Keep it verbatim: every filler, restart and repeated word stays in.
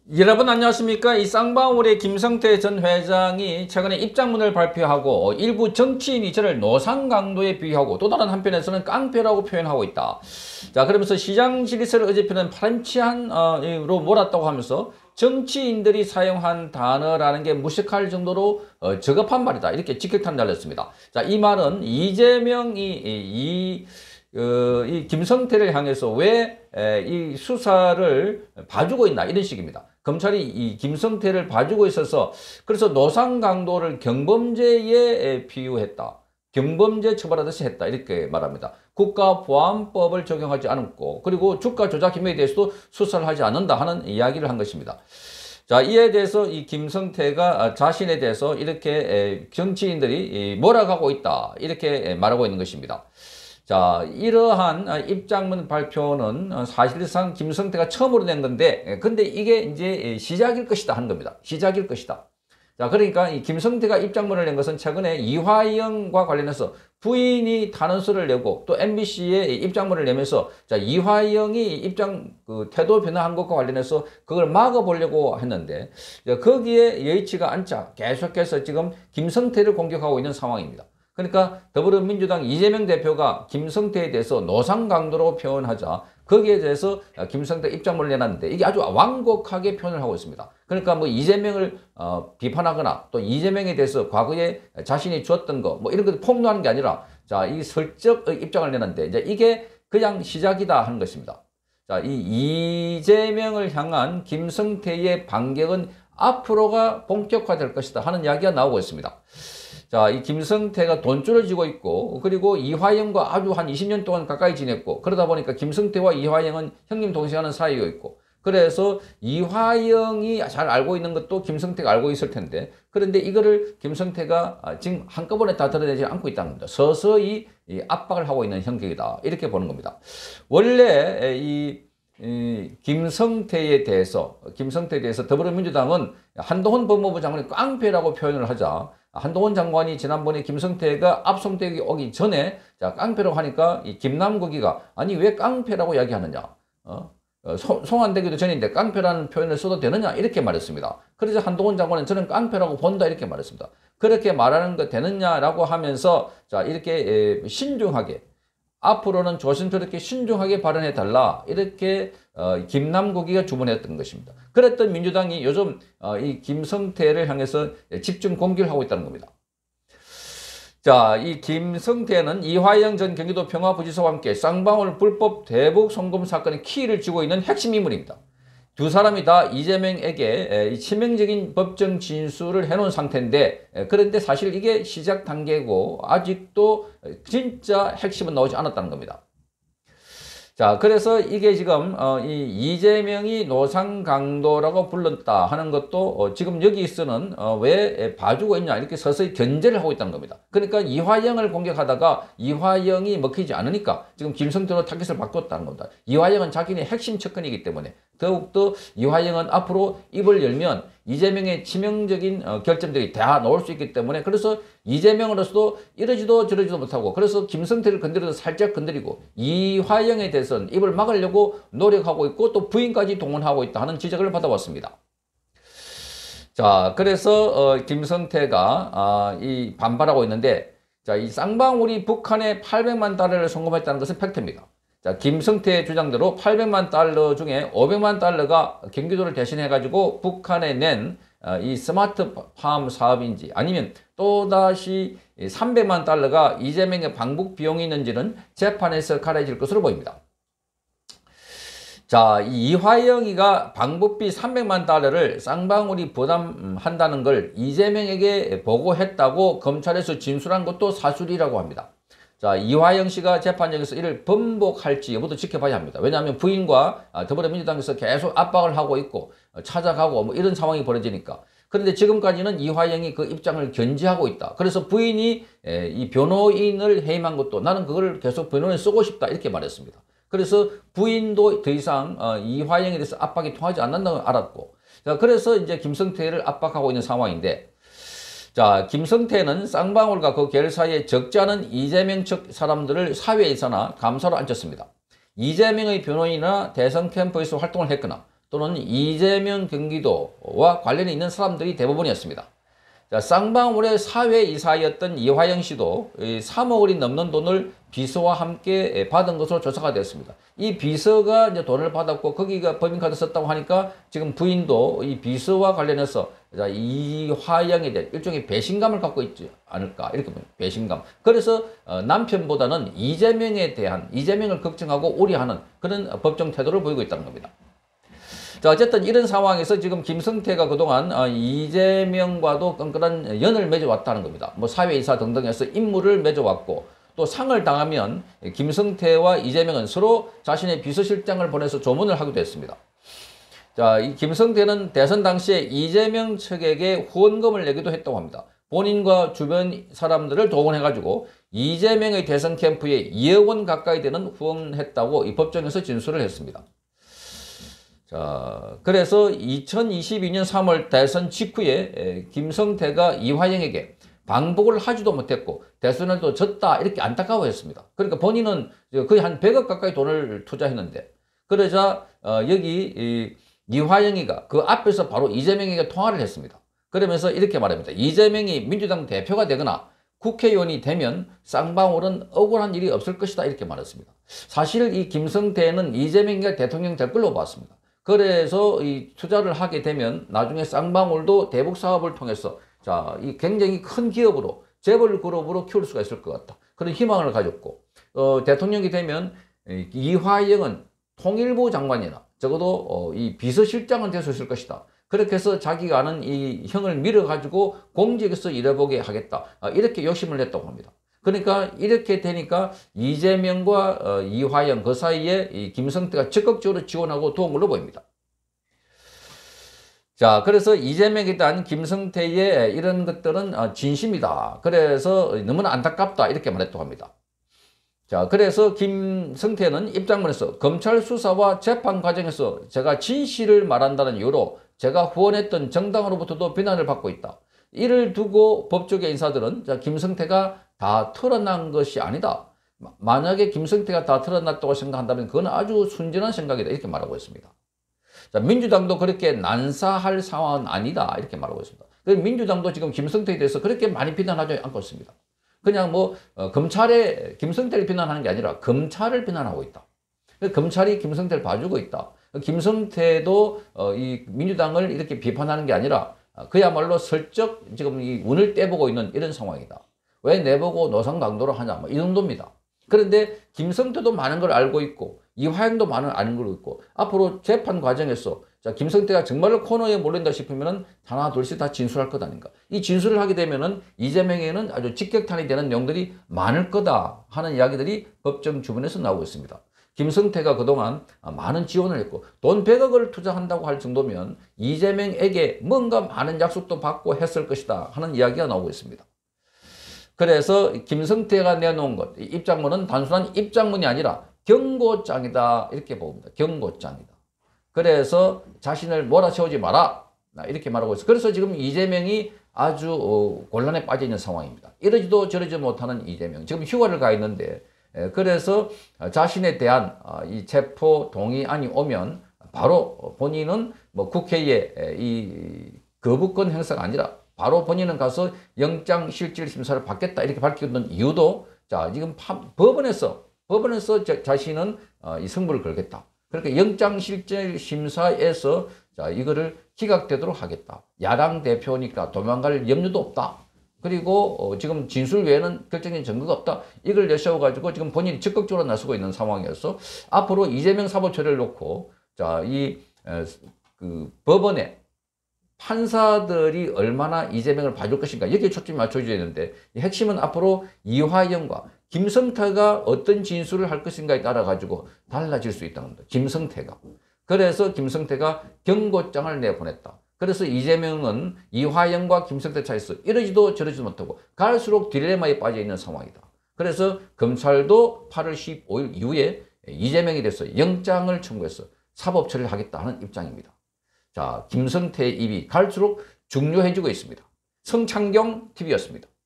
여러분 안녕하십니까? 이 쌍방울의 김성태 전 회장이 최근에 입장문을 발표하고 일부 정치인이 저를 노상강도에 비유하고 또 다른 한편에서는 깡패라고 표현하고 있다. 자, 그러면서 시장 질서를 어제표는 파렴치한으로 몰았다고 하면서 정치인들이 사용한 단어라는 게 무식할 정도로 어, 저급한 말이다. 이렇게 직격탄 날렸습니다. 자, 이 말은 이재명이 이, 어, 이 김성태를 향해서 왜 이 수사를 봐주고 있나 이런 식입니다. 검찰이 이 김성태를 봐주고 있어서 그래서 노상강도를 경범죄에 비유했다. 경범죄 처벌하듯이 했다. 이렇게 말합니다. 국가보안법을 적용하지 않았고 그리고 주가 조작 혐의에 대해서도 수사를 하지 않는다 하는 이야기를 한 것입니다. 자, 이에 대해서 이 김성태가 자신에 대해서 이렇게 정치인들이 몰아가고 있다. 이렇게 말하고 있는 것입니다. 자, 이러한 입장문 발표는 사실상 김성태가 처음으로 낸 건데, 근데 이게 이제 시작일 것이다 하는 겁니다. 시작일 것이다. 자, 그러니까 이 김성태가 입장문을 낸 것은 최근에 이화영과 관련해서 부인이 탄원서를 내고 또 엠비씨에 입장문을 내면서 자, 이화영이 입장 그 태도 변화한 것과 관련해서 그걸 막아보려고 했는데 거기에 여의치가 않자 계속해서 지금 김성태를 공격하고 있는 상황입니다. 그러니까 더불어민주당 이재명 대표가 김성태에 대해서 노상강도로 표현하자 거기에 대해서 김성태 입장문을 내놨는데 이게 아주 완곡하게 표현을 하고 있습니다. 그러니까 뭐 이재명을 어, 비판하거나 또 이재명에 대해서 과거에 자신이 주었던 거 뭐 이런 것을 폭로하는 게 아니라 자, 이 설적 입장을 내놨는데 이제 이게 그냥 시작이다 하는 것입니다. 자, 이 이재명을 향한 김성태의 반격은 앞으로가 본격화될 것이다 하는 이야기가 나오고 있습니다. 자, 이 김성태가 돈줄을 쥐고 있고 그리고 이화영과 아주 한 이십 년 동안 가까이 지냈고 그러다 보니까 김성태와 이화영은 형님 동생하는 사이가 있고 그래서 이화영이 잘 알고 있는 것도 김성태가 알고 있을 텐데 그런데 이거를 김성태가 지금 한꺼번에 다 드러내지 않고 있다는 겁니다. 서서히 압박을 하고 있는 형국이다 이렇게 보는 겁니다. 원래 이 이 김성태에 대해서 김성태에 대해서 더불어민주당은 한동훈 법무부 장관이 깡패라고 표현을 하자 한동훈 장관이 지난번에 김성태가 압송되기 오기 전에 자, 깡패라고 하니까 이 김남국이가 아니 왜 깡패라고 이야기하느냐 어? 소, 송환되기도 전인데 깡패라는 표현을 써도 되느냐 이렇게 말했습니다. 그래서 한동훈 장관은 저는 깡패라고 본다 이렇게 말했습니다. 그렇게 말하는 거 되느냐라고 하면서 자, 이렇게 에, 신중하게 앞으로는 조심스럽게 신중하게 발언해 달라 이렇게 어, 김남국이가 주문했던 것입니다. 그랬던 민주당이 요즘 어, 이 김성태를 향해서 집중 공격을 하고 있다는 겁니다. 자, 이 김성태는 이화영 전 경기도 평화부지사와 함께 쌍방울 불법 대북 송금 사건의 키를 쥐고 있는 핵심 인물입니다. 두 사람이 다 이재명에게 치명적인 법정 진술을 해놓은 상태인데 그런데 사실 이게 시작 단계고 아직도 진짜 핵심은 나오지 않았다는 겁니다. 자, 그래서 이게 지금 어, 이 이재명이 노상강도라고 불렀다 하는 것도 어, 지금 여기서는 어, 왜 봐주고 있냐 이렇게 서서히 견제를 하고 있다는 겁니다. 그러니까 이화영을 공격하다가 이화영이 먹히지 않으니까 지금 김성태로 타깃을 바꿨다는 겁니다. 이화영은 자기네 핵심 측근이기 때문에 더욱더 이화영은 앞으로 입을 열면 이재명의 치명적인 어, 결점들이 다 나올 수 있기 때문에 그래서 이재명으로서도 이러지도 저러지도 못하고 그래서 김성태를 건드려도 살짝 건드리고 이화영에 대해서는 입을 막으려고 노력하고 있고 또 부인까지 동원하고 있다 하는 지적을 받아왔습니다. 자, 그래서 어, 김성태가 아, 이 반발하고 있는데 자, 이 쌍방울이 북한에 팔백만 달러를 송금했다는 것은 팩트입니다. 자, 김성태의 주장대로 팔백만 달러 중에 오백만 달러가 경기도를 대신해가지고 북한에 낸 이 스마트팜 사업인지 아니면 또다시 삼백만 달러가 이재명의 방북 비용이 있는지는 재판에서 가려질 것으로 보입니다. 자, 이화영이가 방북비 삼백만 달러를 쌍방울이 부담한다는 걸 이재명에게 보고했다고 검찰에서 진술한 것도 사실이라고 합니다. 자, 이화영 씨가 재판장에서 이를 번복할지 여부도 지켜봐야 합니다. 왜냐하면 부인과 더불어민주당에서 계속 압박을 하고 있고 찾아가고 뭐 이런 상황이 벌어지니까. 그런데 지금까지는 이화영이 그 입장을 견지하고 있다. 그래서 부인이 이 변호인을 해임한 것도 나는 그걸 계속 변호인을 쓰고 싶다 이렇게 말했습니다. 그래서 부인도 더 이상 이화영에 대해서 압박이 통하지 않는다고 알았고 자, 그래서 이제 김성태를 압박하고 있는 상황인데 자, 김성태는 쌍방울과 그 계열 사이에 적지 않은 이재명 측 사람들을 사회에서나 감사로 앉혔습니다. 이재명의 변호인이나 대선 캠프에서 활동을 했거나 또는 이재명 경기도와 관련이 있는 사람들이 대부분이었습니다. 자, 쌍방울의 사회이사였던 이화영 씨도 삼억 원이 넘는 돈을 비서와 함께 받은 것으로 조사가 됐습니다. 이 비서가 이제 돈을 받았고 거기가 법인카드 썼다고 하니까 지금 부인도 이 비서와 관련해서 이화영에 대한 일종의 배신감을 갖고 있지 않을까 이렇게 봅니다. 배신감. 그래서 남편보다는 이재명에 대한 이재명을 걱정하고 우려하는 그런 법정 태도를 보이고 있다는 겁니다. 자, 어쨌든 이런 상황에서 지금 김성태가 그동안 이재명과도 끈끈한 연을 맺어왔다는 겁니다. 뭐 사회이사 등등해서 임무를 맺어왔고 또 상을 당하면 김성태와 이재명은 서로 자신의 비서실장을 보내서 조문을 하기도 했습니다. 자, 이 김성태는 대선 당시에 이재명 측에게 후원금을 내기도 했다고 합니다. 본인과 주변 사람들을 동원해가지고 이재명의 대선 캠프에 이억 원 가까이 되는 후원했다고 이 법정에서 진술을 했습니다. 자, 그래서 이천이십이 년 삼월 대선 직후에 김성태가 이화영에게 방북을 하지도 못했고 대선에도 졌다 이렇게 안타까워했습니다. 그러니까 본인은 거의 한 백억 가까이 돈을 투자했는데 그러자 여기 이 이화영이가 그 앞에서 바로 이재명에게 통화를 했습니다. 그러면서 이렇게 말합니다. 이재명이 민주당 대표가 되거나 국회의원이 되면 쌍방울은 억울한 일이 없을 것이다 이렇게 말했습니다. 사실 이 김성태는 이재명이가 대통령 될 걸로 봤습니다. 그래서 이 투자를 하게 되면 나중에 쌍방울도 대북 사업을 통해서 자, 이 굉장히 큰 기업으로 재벌 그룹으로 키울 수가 있을 것 같다. 그런 희망을 가졌고 어, 대통령이 되면 이화영은 통일부 장관이나 적어도 어, 이 비서실장은 될 수 있을 것이다. 그렇게 해서 자기가 아는 이 형을 밀어가지고 공직에서 일해보게 하겠다. 아, 이렇게 욕심을 냈다고 합니다. 그러니까 이렇게 되니까 이재명과 어, 이화영 그 사이에 이 김성태가 적극적으로 지원하고 도운 걸로 보입니다. 자, 그래서 이재명에 대한 김성태의 이런 것들은 어, 진심이다. 그래서 너무나 안타깝다. 이렇게 말했다고 합니다. 자, 그래서 김성태는 입장문에서 검찰 수사와 재판 과정에서 제가 진실을 말한다는 이유로 제가 후원했던 정당으로부터도 비난을 받고 있다. 이를 두고 법조계 인사들은 자, 김성태가 다 털어난 것이 아니다. 만약에 김성태가 다 털어났다고 생각한다면 그건 아주 순진한 생각이다. 이렇게 말하고 있습니다. 자, 민주당도 그렇게 난사할 상황은 아니다. 이렇게 말하고 있습니다. 민주당도 지금 김성태에 대해서 그렇게 많이 비난하지 않고 있습니다. 그냥 뭐 어, 검찰에 김성태를 비난하는 게 아니라 검찰을 비난하고 있다. 검찰이 김성태를 봐주고 있다. 김성태도 어, 이 민주당을 이렇게 비판하는 게 아니라 그야말로 슬쩍 지금 이 운을 떼보고 있는 이런 상황이다. 왜 내보고 노상 강도로 하냐, 뭐 이 정도입니다. 그런데 김성태도 많은 걸 알고 있고 이화영도 많은 걸 아는 걸 있고 앞으로 재판 과정에서 자, 김성태가 정말로 코너에 몰린다 싶으면은 하나 둘씩 다 진술할 것 아닌가. 이 진술을 하게 되면은 이재명에는 아주 직격탄이 되는 내용들이 많을 거다 하는 이야기들이 법정 주변에서 나오고 있습니다. 김성태가 그동안 많은 지원을 했고 돈 백억을 투자한다고 할 정도면 이재명에게 뭔가 많은 약속도 받고 했을 것이다 하는 이야기가 나오고 있습니다. 그래서 김성태가 내놓은 것, 입장문은 단순한 입장문이 아니라 경고장이다 이렇게 봅니다. 경고장이다. 그래서 자신을 몰아세우지 마라 이렇게 말하고 있어요. 그래서 지금 이재명이 아주 어, 곤란에 빠져 있는 상황입니다. 이러지도 저러지 못하는 이재명. 지금 휴가를 가 있는데 그래서 자신에 대한 이 체포 동의안이 오면 바로 본인은 뭐 국회에 이 거부권 행사가 아니라 바로 본인은 가서 영장실질심사를 받겠다 이렇게 밝히는 이유도 자 지금 법원에서 법원에서 자, 자신은 이 승부를 걸겠다. 그러니까 영장실질심사에서 자 이거를 기각되도록 하겠다. 야당 대표니까 도망갈 염려도 없다. 그리고 어, 지금 진술 외에는 결정적인 증거가 없다. 이걸 내세워가지고 지금 본인이 적극적으로 나서고 있는 상황이어서 앞으로 이재명 사법 처리를 놓고 자, 이 그 법원에 판사들이 얼마나 이재명을 봐줄 것인가 여기에 초점이 맞춰져야 되는데 핵심은 앞으로 이화영과 김성태가 어떤 진술을 할 것인가에 따라 가지고 달라질 수 있다는 겁니다. 김성태가. 그래서 김성태가 경고장을 내보냈다. 그래서 이재명은 이화영과 김성태 차이에서 이러지도 저러지도 못하고 갈수록 딜레마에 빠져 있는 상황이다. 그래서 검찰도 팔월 십오일 이후에 이재명에 대해서 영장을 청구해서 사법 처리를 하겠다 하는 입장입니다. 자, 김성태의 입이 갈수록 중요해지고 있습니다. 성창경 티비였습니다.